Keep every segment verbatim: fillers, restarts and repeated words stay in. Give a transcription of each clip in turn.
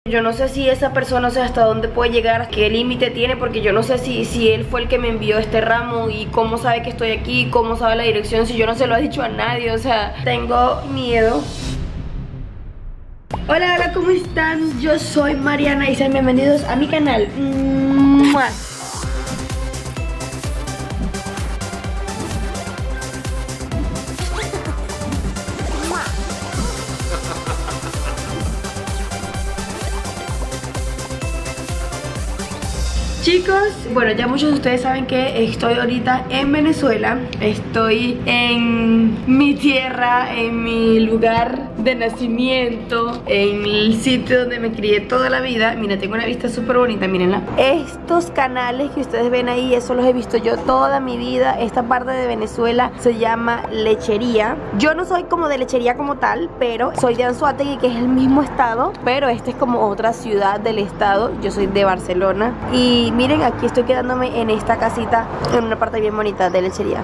Yo no sé si esa persona, o sea, hasta dónde puede llegar, qué límite tiene, porque yo no sé si, si él fue el que me envió este ramo y cómo sabe que estoy aquí, cómo sabe la dirección, si yo no se lo he dicho a nadie, o sea, tengo miedo. Hola, hola, ¿cómo están? Yo soy Mariana y sean bienvenidos a mi canal. ¡Mua! Chicos, bueno, ya muchos de ustedes saben que estoy ahorita en Venezuela. Estoy en mi tierra, en mi lugar de nacimiento, en el sitio donde me crié toda la vida. Mira, tengo una vista súper bonita, mírenla. Estos canales que ustedes ven ahí, eso los he visto yo toda mi vida. Esta parte de Venezuela se llama Lechería. Yo no soy como de Lechería como tal, pero soy de Anzoátegui, que es el mismo estado, pero esta es como otra ciudad del estado. Yo soy de Barcelona. Y miren, aquí estoy quedándome en esta casita, en una parte bien bonita de Lechería.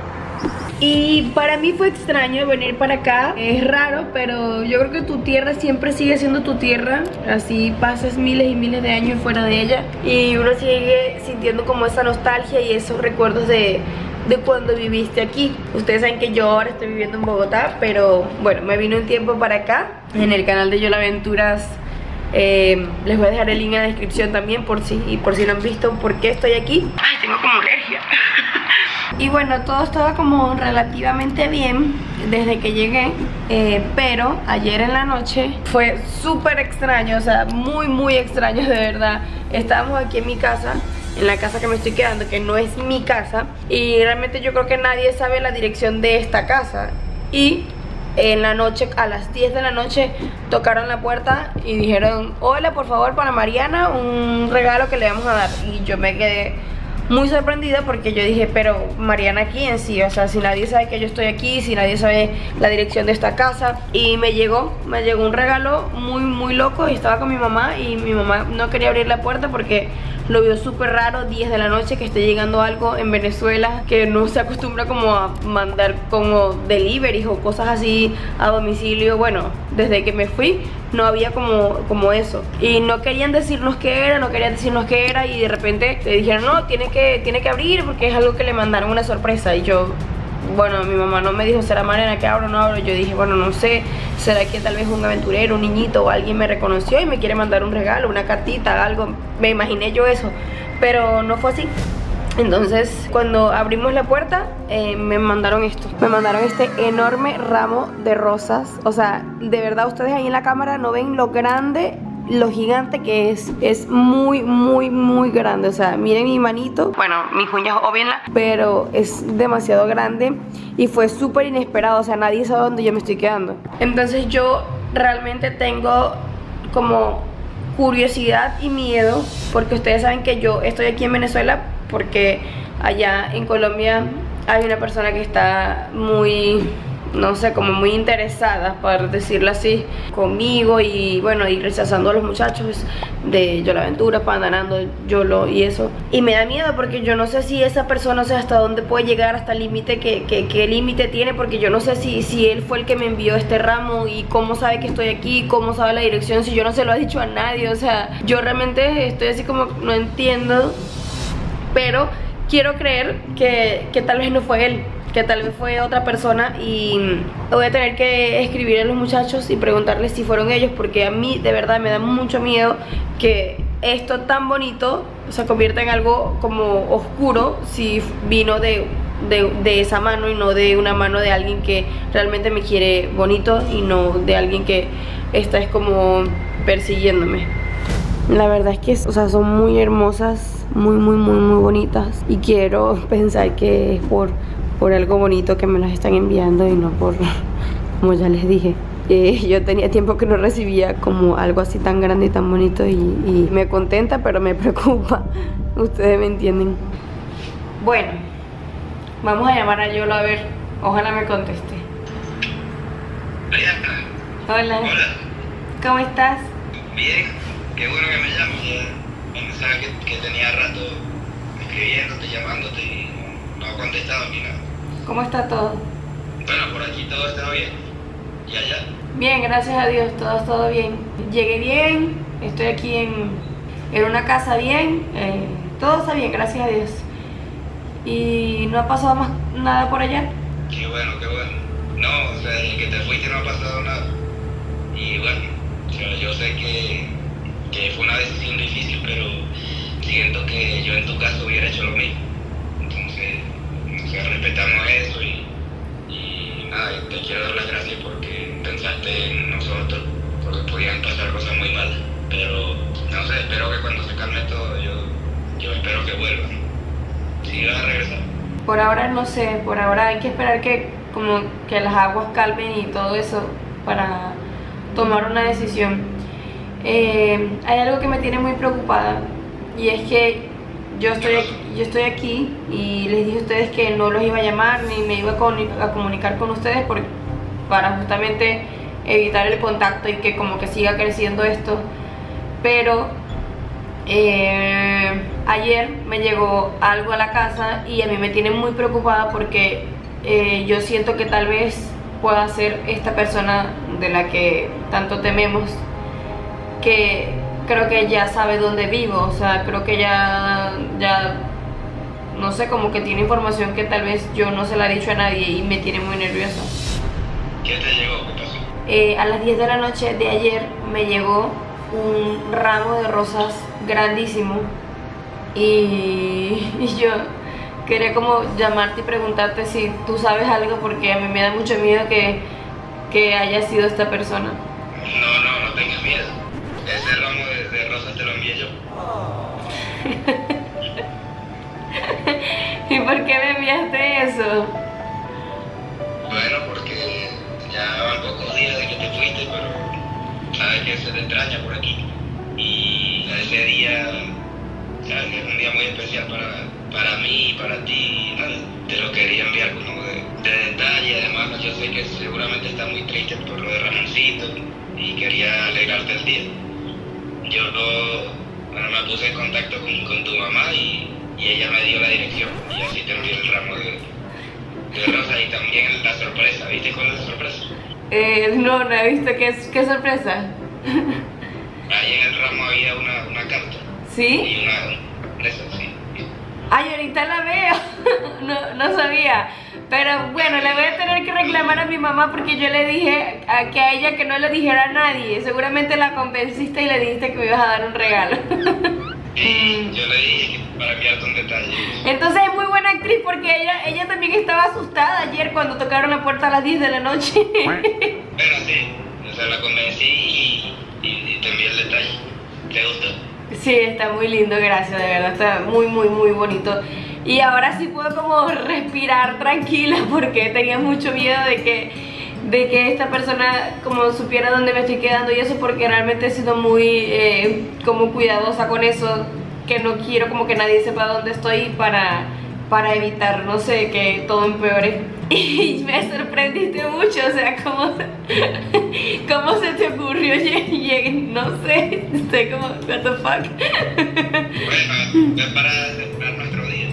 Y para mí fue extraño venir para acá. Es raro, pero yo creo que tu tierra siempre sigue siendo tu tierra. Así pasas miles y miles de años fuera de ella y uno sigue sintiendo como esa nostalgia y esos recuerdos de, de cuando viviste aquí. Ustedes saben que yo ahora estoy viviendo en Bogotá, pero bueno, me vino un tiempo para acá. En el canal de Yola Aventuras Eh, les voy a dejar el link en la descripción también por si, y por si no han visto por qué estoy aquí. Ay, tengo como alergia. Y bueno, todo estaba como relativamente bien desde que llegué, eh, pero ayer en la noche fue súper extraño, o sea, muy muy extraño de verdad. Estábamos aquí en mi casa, en la casa que me estoy quedando, que no es mi casa, y realmente yo creo que nadie sabe la dirección de esta casa. Y en la noche, a las diez de la noche, tocaron la puerta y dijeron: hola, por favor, para Mariana, un regalo que le vamos a dar. Y yo me quedé muy sorprendida porque yo dije, pero Mariana, ¿quién? Sí, o sea, si nadie sabe que yo estoy aquí, si nadie sabe la dirección de esta casa. Y me llegó, me llegó un regalo muy, muy loco. Y estaba con mi mamá y mi mamá no quería abrir la puerta porque lo vio súper raro, diez de la noche, que esté llegando algo en Venezuela, que no se acostumbra como a mandar como deliveries o cosas así a domicilio. Bueno, desde que me fui no había como, como eso. Y no querían decirnos qué era, no querían decirnos qué era. Y de repente te dijeron, no, tiene que, tiene que abrir porque es algo que le mandaron, una sorpresa. Y yo, bueno, mi mamá no me dijo, ¿será Mariana que abro o no abro? Yo dije, bueno, no sé, ¿será que tal vez un aventurero, un niñito o alguien me reconoció y me quiere mandar un regalo, una cartita, algo? Me imaginé yo eso, pero no fue así. Entonces, cuando abrimos la puerta, eh, me mandaron esto. Me mandaron este enorme ramo de rosas. O sea, de verdad, ustedes ahí en la cámara no ven lo grande, lo gigante que es. Es muy, muy, muy grande. O sea, miren mi manito. Bueno, mis uñas, óbvienla. Pero es demasiado grande y fue súper inesperado. O sea, nadie sabe dónde yo me estoy quedando. Entonces yo realmente tengo como curiosidad y miedo, porque ustedes saben que yo estoy aquí en Venezuela porque allá en Colombia hay una persona que está muy, no sé, como muy interesada, por decirlo así, conmigo. Y bueno, y rechazando a los muchachos de Yola Aventuras, Pandanando, Yolo y eso. Y me da miedo porque yo no sé si esa persona, o sea, hasta dónde puede llegar, hasta el límite, que, que, qué límite tiene, porque yo no sé si, si él fue el que me envió este ramo y cómo sabe que estoy aquí, cómo sabe la dirección, si yo no se lo he dicho a nadie. O sea, yo realmente estoy así como, no entiendo, pero quiero creer que, que tal vez no fue él, que tal vez fue otra persona. Y voy a tener que escribir a los muchachos y preguntarles si fueron ellos, porque a mí de verdad me da mucho miedo que esto tan bonito se convierta en algo como oscuro si vino de, de, de esa mano y no de una mano de alguien que realmente me quiere bonito y no de alguien que está es como persiguiéndome. La verdad es que, o sea, son muy hermosas, muy, muy, muy, muy bonitas. Y quiero pensar que es por, por algo bonito que me las están enviando y no por, como ya les dije. Eh, yo tenía tiempo que no recibía como algo así tan grande y tan bonito y, y me contenta, pero me preocupa. Ustedes me entienden. Bueno, vamos a llamar a Yolo a ver, ojalá me conteste. Hola. Hola. ¿Cómo estás? Bien. Qué bueno que me llames. Pensaba que, que tenía rato escribiéndote, llamándote y no, no ha contestado ni nada. ¿Cómo está todo? Bueno, por aquí todo está bien. ¿Y allá? Bien, gracias a Dios, todo, todo bien. Llegué bien, Estoy aquí en, en una casa bien, eh, todo está bien, gracias a Dios. Y no ha pasado más nada por allá. Qué bueno, qué bueno. No, o sea, desde que te fuiste no ha pasado nada. Y bueno, o sea, yo sé que, que fue una decisión difícil, pero siento que yo en tu caso hubiera hecho lo mismo. Entonces, o sea, respetamos eso y, y nada, te quiero dar las gracias porque pensaste en nosotros, porque podían pasar cosas muy malas. Pero, no sé, espero que cuando se calme todo, yo, yo espero que vuelvan. ¿Sí vas a regresar? Por ahora no sé, por ahora hay que esperar que como que las aguas calmen y todo eso para tomar una decisión. Eh, hay algo que me tiene muy preocupada y es que yo estoy aquí, yo estoy aquí y les dije a ustedes que no los iba a llamar ni me iba a, comuni a comunicar con ustedes por, para justamente evitar el contacto y que como que siga creciendo esto. Pero eh, ayer me llegó algo a la casa y a mí me tiene muy preocupada porque eh, yo siento que tal vez pueda ser esta persona de la que tanto tememos, que creo que ya sabe dónde vivo, o sea, creo que ya, ya, no sé, como que tiene información que tal vez yo no se la he dicho a nadie y me tiene muy nerviosa. ¿Qué te llegó? ¿Qué pasó? Eh, a las diez de la noche de ayer me llegó un ramo de rosas grandísimo y, y yo quería como llamarte y preguntarte si tú sabes algo porque a mí me da mucho miedo que, que haya sido esta persona. No, no, no tengas miedo. Ese ramo de, de rosas te lo envié yo. ¿Y por qué me enviaste eso? Bueno, porque ya van pocos días de que te fuiste, pero sabes que se te extraña por aquí. Y ese día, sabes que es un día muy especial para, para mí y para ti. Y nada, te lo quería enviar como de, de detalle. Además, yo sé que seguramente estás muy triste por lo de Ramoncito y quería alegrarte el día. Yo bueno, me puse en contacto con, con tu mamá y, y ella me dio la dirección y así te envié el ramo de, de rosa y también la sorpresa. ¿Viste cuál es la sorpresa? Eh, no, no he visto. ¿Qué, qué sorpresa? Ahí en el ramo había una, una carta. ¿Sí? Y una, una esa, sí. Ay, ahorita la veo. no, no sabía. Pero bueno, le voy a tener que reclamar a mi mamá porque yo le dije a, que a ella que no le dijera a nadie. Seguramente la convenciste y le dijiste que me ibas a dar un regalo. Y yo le dije que para enviarte un detalle. Entonces es muy buena actriz porque ella, ella también estaba asustada ayer cuando tocaron la puerta a las diez de la noche. Bueno, sí, o sea, la convencí y, y, y te envié el detalle. ¿Te gustó? Sí, está muy lindo, gracias, de verdad, está muy, muy, muy bonito. Y ahora sí puedo como respirar tranquila porque tenía mucho miedo de que, de que esta persona como supiera dónde me estoy quedando y eso, porque realmente he sido muy eh, como cuidadosa con eso, que no quiero como que nadie sepa dónde estoy para, para evitar, no sé, que todo empeore. Y me sorprendiste mucho, o sea, ¿cómo, cómo se te ocurrió llegar? No sé, estoy como, what the fuck. Bueno, es para celebrar nuestro día.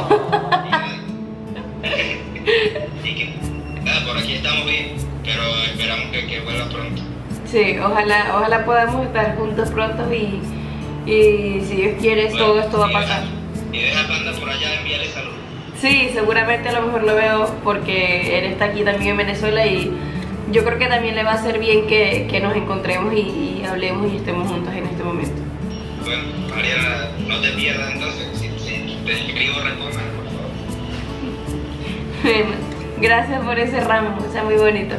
Y que, nada, por aquí estamos bien, pero esperamos que, que vuelva pronto. Sí, ojalá, ojalá podamos estar juntos pronto y, y si Dios quiere, bueno, todo esto va a pasar. Y deja a Panda por allá, envíale salud. Sí, seguramente a lo mejor lo veo porque él está aquí también en Venezuela y yo creo que también le va a hacer bien que, que nos encontremos y, y hablemos y estemos juntos en este momento. Bueno, Mariana, no te pierdas entonces, si, si te escribo, responda, por favor. Bueno, gracias por ese ramo, está muy bonito.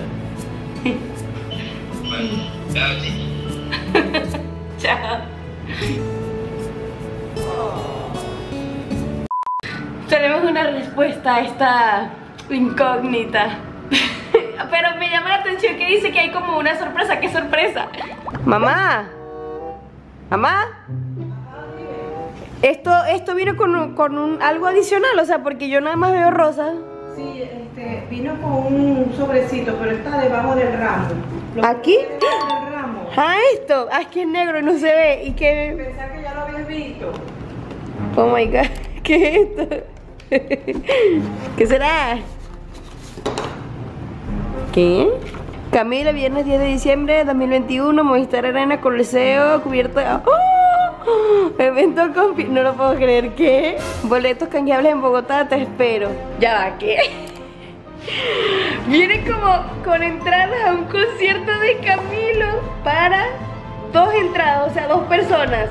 Bueno, chao, chicos. Chao. Tenemos una respuesta a esta incógnita. Pero me llama la atención que dice que hay como una sorpresa. ¿Qué sorpresa? Mamá. Mamá. Esto, esto vino con, un, con un, algo adicional, o sea, porque yo nada más veo rosas. Sí, este, vino con un sobrecito, pero está debajo del ramo. Lo ¿Aquí? Debajo del ramo. Ah, esto. Ah, es que es negro y no se ve. ¿Y qué? Pensaba que ya lo habías visto. Oh my god. ¿Qué es esto? ¿Qué será? ¿Qué? Camila, viernes diez de diciembre de dos mil veintiuno, Movistar Arena, Coliseo, cubierta. ¡Oh! Evento con... No lo puedo creer, ¿qué? Boletos canjeables en Bogotá, te espero. Ya va, ¿qué? Vienen como con entradas a un concierto de Camilo para dos entradas, o sea, dos personas.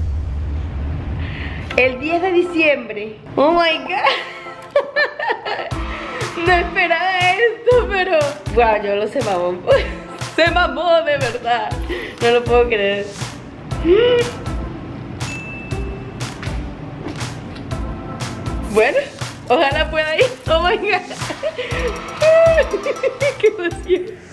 El diez de diciembre. Oh my god. No esperaba esto, pero... Wow, yo lo sé, mamón. Se mamó de verdad. No lo puedo creer. Bueno, ojalá pueda ir. Oh my god. Qué emoción.